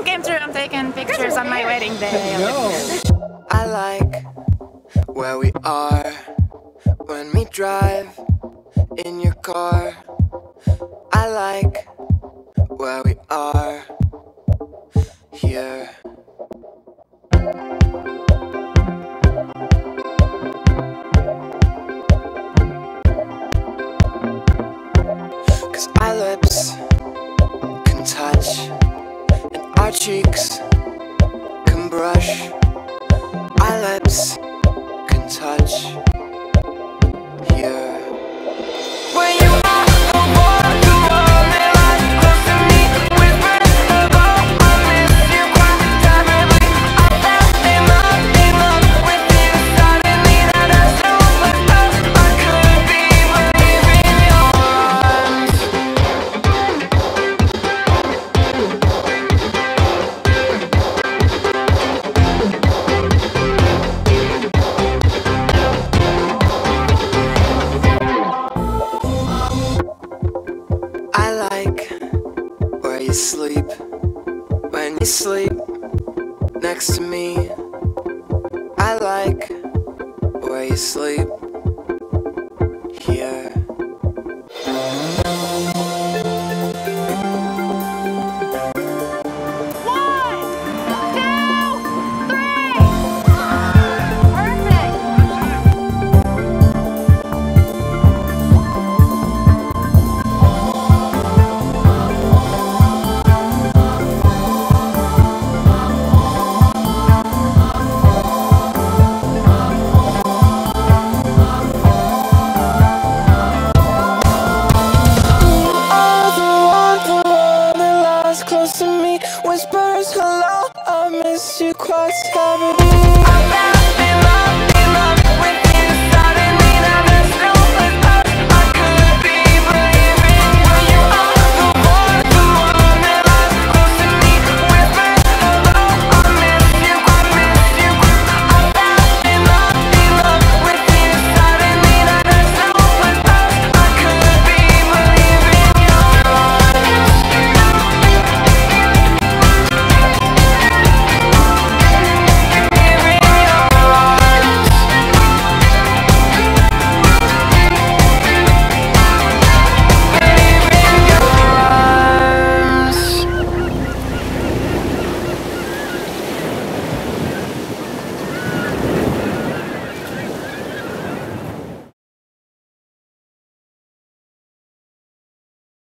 dream came true. I'm taking pictures on my wedding day. I like where we are when we drive in your car. I like where we are here. Cause our lips can touch and our cheeks can brush. Our lips can touch here. When you are the one who only lies close to me, whispers hello, I miss you quite terribly. I fell in love with you suddenly. That as soon as I could be waving your arms. I like where you sleep when you sleep next to me. I like where you sleep here. Close to me, whispers hello, I miss you quite heavily.